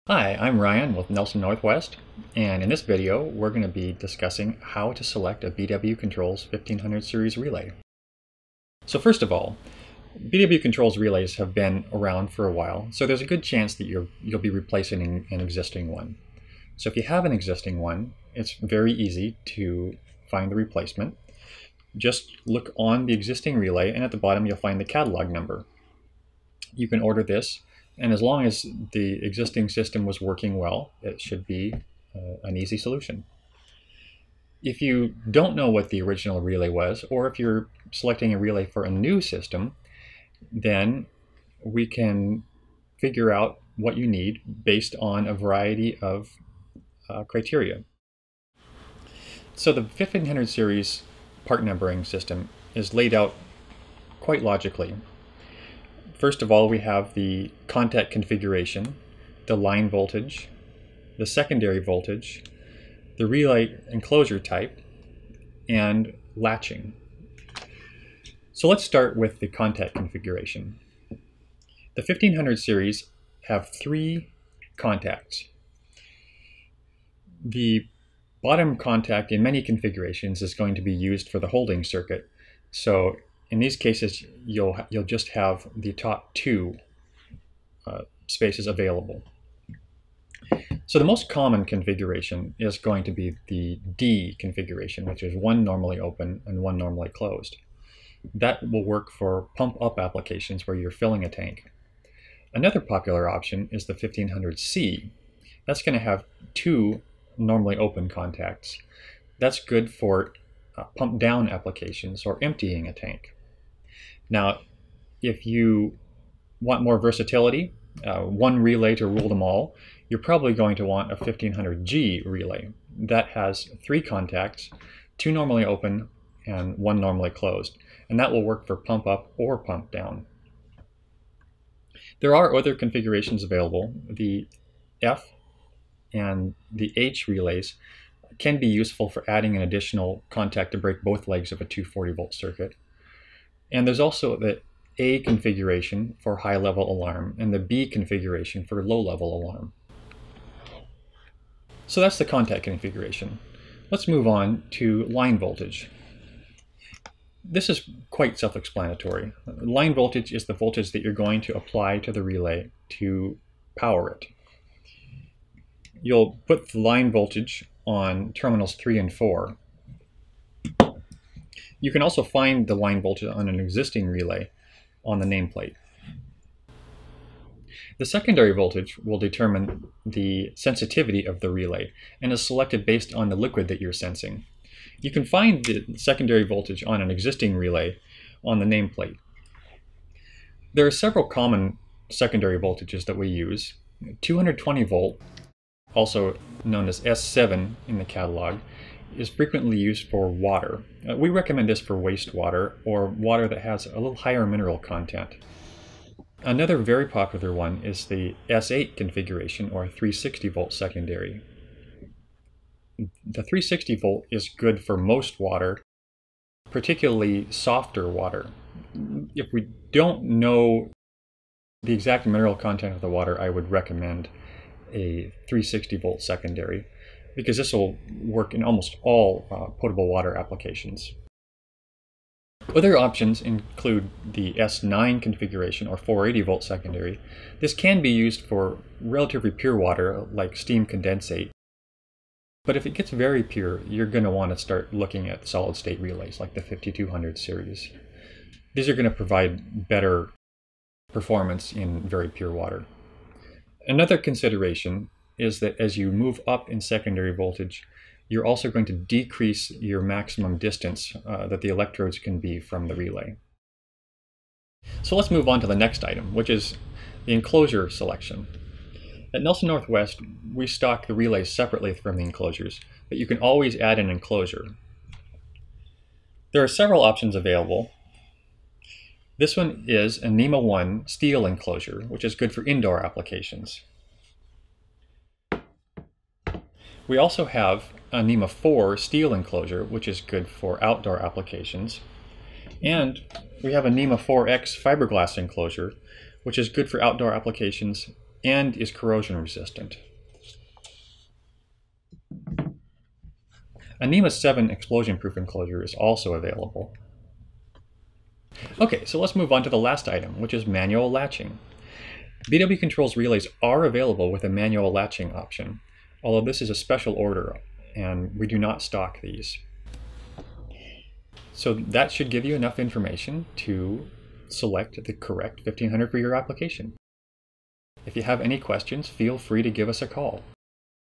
Hi, I'm Ryan with Nelson Northwest, and in this video we're going to be discussing how to select a BW Controls 1500 series relay. So first of all, BW Controls relays have been around for a while, so there's a good chance that you'll be replacing an existing one. So if you have an existing one, it's very easy to find the replacement. Just look on the existing relay, and at the bottom you'll find the catalog number. You can order this, and as long as the existing system was working well, it should be an easy solution. If you don't know what the original relay was, or if you're selecting a relay for a new system, then we can figure out what you need based on a variety of criteria. So the 1500 series part numbering system is laid out quite logically. First of all, we have the contact configuration, the line voltage, the secondary voltage, the relay enclosure type, and latching. So let's start with the contact configuration. The 1500 series have 3 contacts. The bottom contact in many configurations is going to be used for the holding circuit. So in these cases, you'll just have the top 2 spaces available. So the most common configuration is going to be the D configuration, which is 1 normally open and 1 normally closed. That will work for pump-up applications where you're filling a tank. Another popular option is the 1500C. That's going to have 2 normally open contacts. That's good for pump-down applications or emptying a tank. Now, if you want more versatility, one relay to rule them all, you're probably going to want a 1500G relay. That has 3 contacts, 2 normally open and 1 normally closed. And that will work for pump up or pump down. There are other configurations available. The F and the H relays can be useful for adding an additional contact to break both legs of a 240 volt circuit. And there's also the A configuration for high level alarm and the B configuration for low level alarm. So that's the contact configuration. Let's move on to line voltage. This is quite self-explanatory. Line voltage is the voltage that you're going to apply to the relay to power it. You'll put the line voltage on terminals 3 and 4. You can also find the line voltage on an existing relay on the nameplate. The secondary voltage will determine the sensitivity of the relay and is selected based on the liquid that you're sensing. You can find the secondary voltage on an existing relay on the nameplate. There are several common secondary voltages that we use. 220 volt, also known as S7 in the catalog, is frequently used for water. We recommend this for wastewater or water that has a little higher mineral content. Another very popular one is the S8 configuration or 360 volt secondary. The 360 volt is good for most water, particularly softer water. If we don't know the exact mineral content of the water, I would recommend a 360 volt secondary, because this will work in almost all potable water applications. Other options include the S9 configuration or 480 volt secondary. This can be used for relatively pure water like steam condensate. But if it gets very pure, you're going to want to start looking at solid state relays like the 5200 series. These are going to provide better performance in very pure water. Another consideration is that as you move up in secondary voltage, you're also going to decrease your maximum distance that the electrodes can be from the relay. So let's move on to the next item, which is the enclosure selection. At Nelson Northwest, we stock the relays separately from the enclosures, but you can always add an enclosure. There are several options available. This one is a NEMA 1 steel enclosure, which is good for indoor applications. We also have a NEMA 4 steel enclosure, which is good for outdoor applications. And we have a NEMA 4X fiberglass enclosure, which is good for outdoor applications and is corrosion resistant. A NEMA 7 explosion-proof enclosure is also available. Okay, so let's move on to the last item, which is manual latching. BW Control's relays are available with a manual latching option, although this is a special order and we do not stock these. So that should give you enough information to select the correct 1500 for your application. If you have any questions, feel free to give us a call.